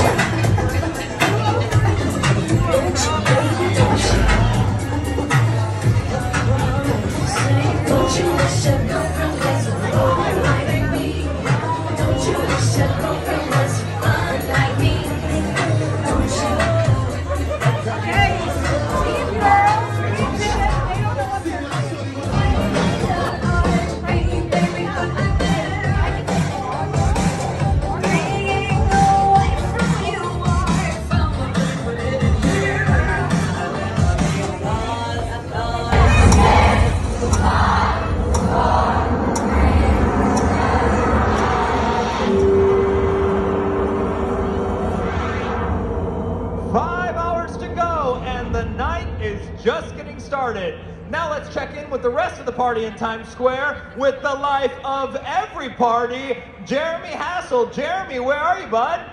Just getting started. Now let's check in with the rest of the party in Times Square with the life of every party, Jeremy Hassel. Jeremy, where are you, bud?